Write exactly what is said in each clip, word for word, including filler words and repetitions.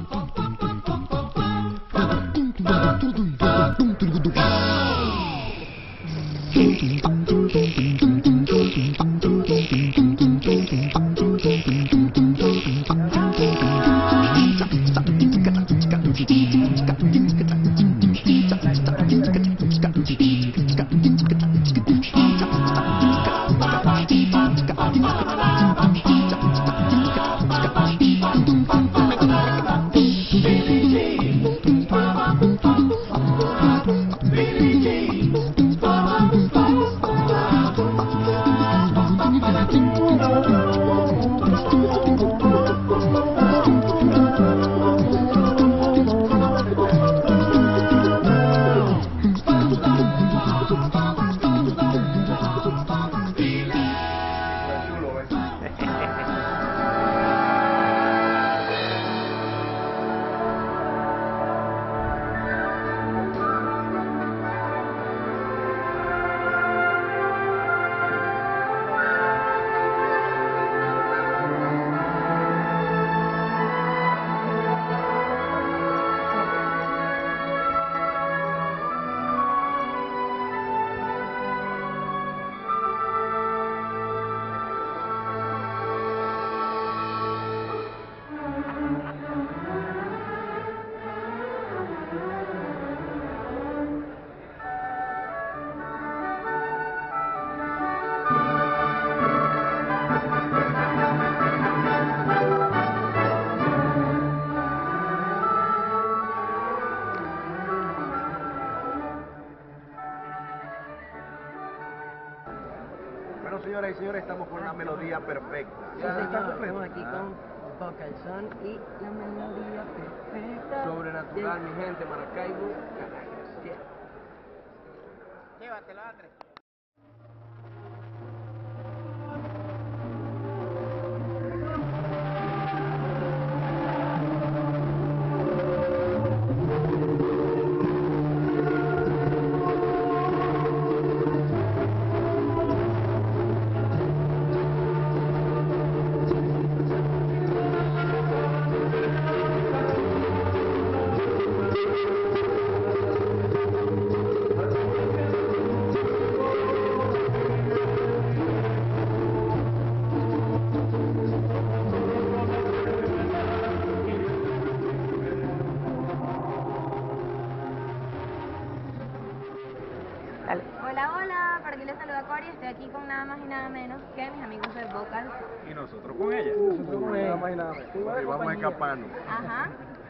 Bueno, señoras y señores, estamos con una melodía perfecta. Ya estamos aquí con Vocal Son y la melodía perfecta. Sobrenatural, mi gente, Maracaibo, Caracas. Yeah. Llévatelo, Andrés. Dale. Hola, hola, por aquí les saluda Cori, estoy aquí con nada más y nada menos que mis amigos de Vocal. Y nosotros con ella. Nosotros con ella. Y vamos a escaparnos. Ajá.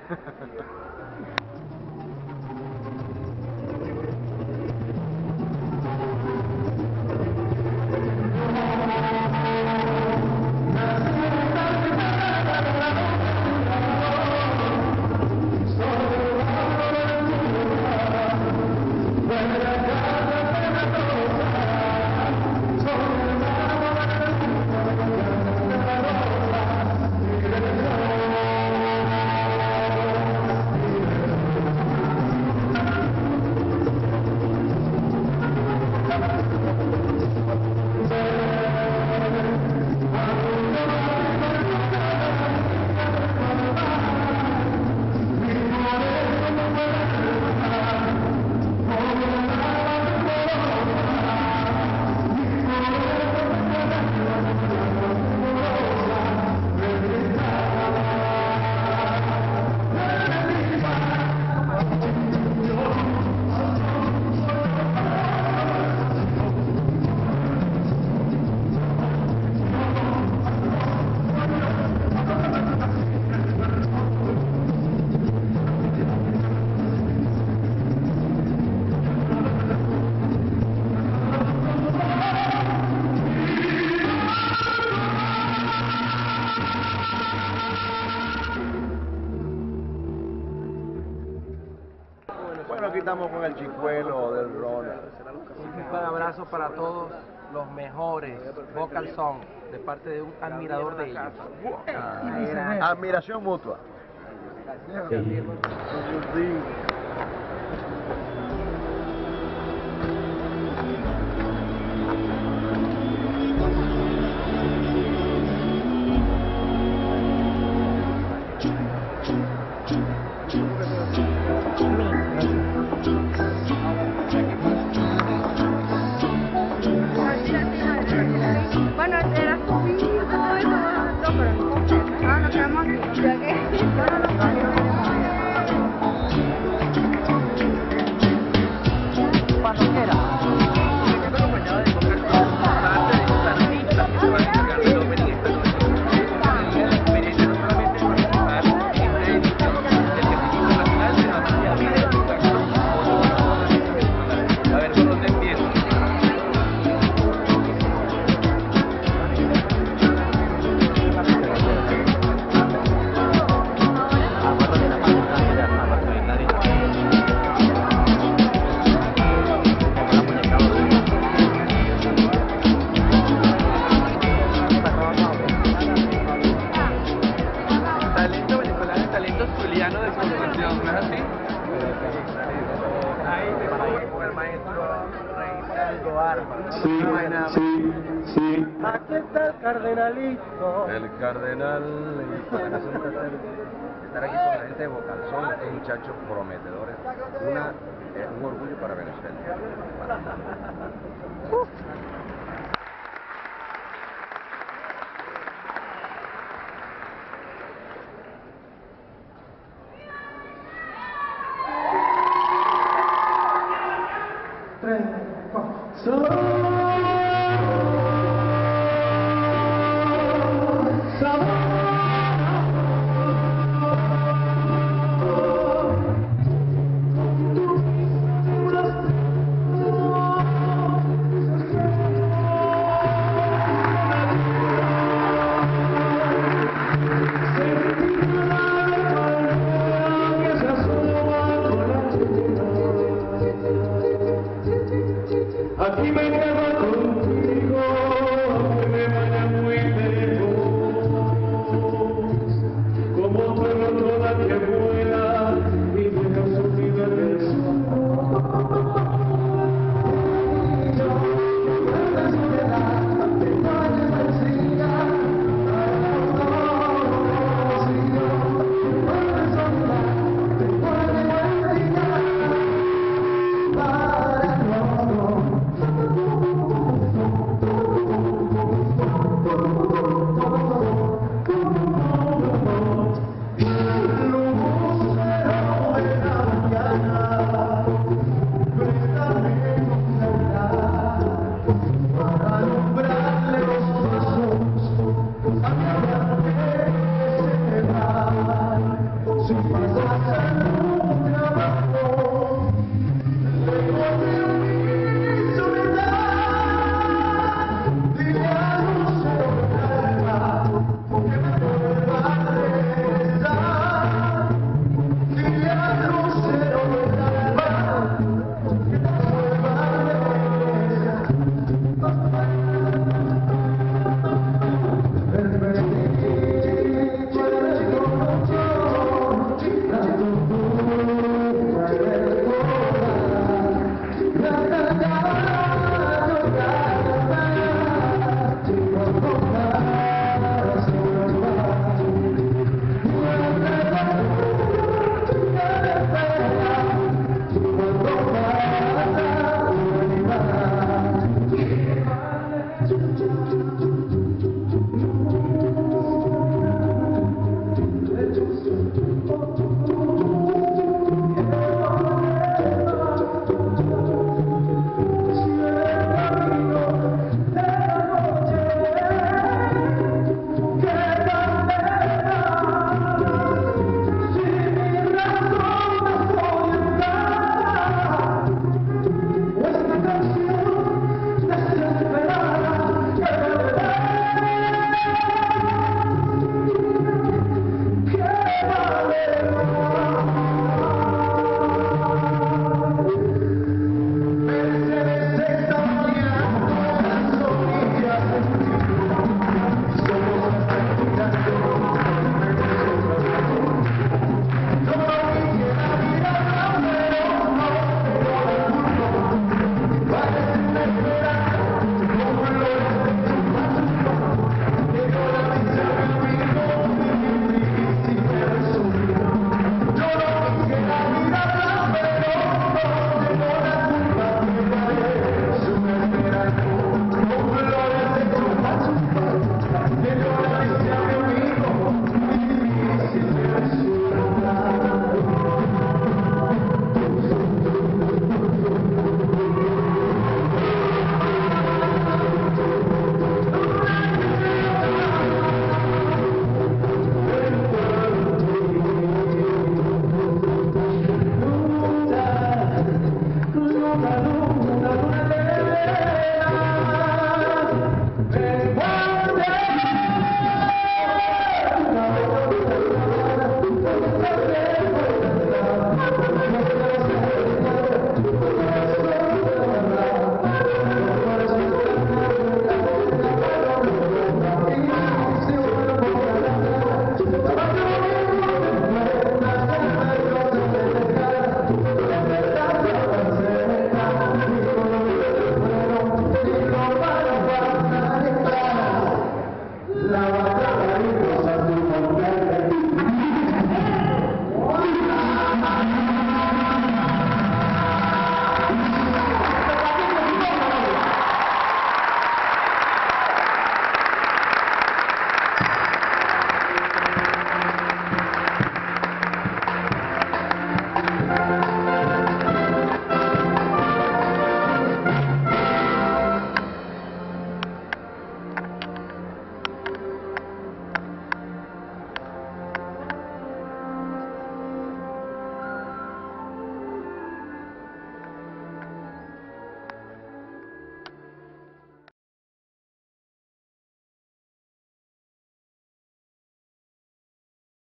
Bueno, aquí estamos con el chicuelo del Ronald. Un gran abrazo para todos los mejores Vocal Son de parte de un admirador de ellos. Ah, admiración mutua. talento venezolano y talento zuliano de construcción, ¿no es así? Con el maestro Reinaldo Armas. Sí, sí, sí. Aquí está el cardenalito. El cardenal. Estar aquí con la gente de Vocalzón, estos muchachos prometedores, una, eh, un orgullo para Venezuela.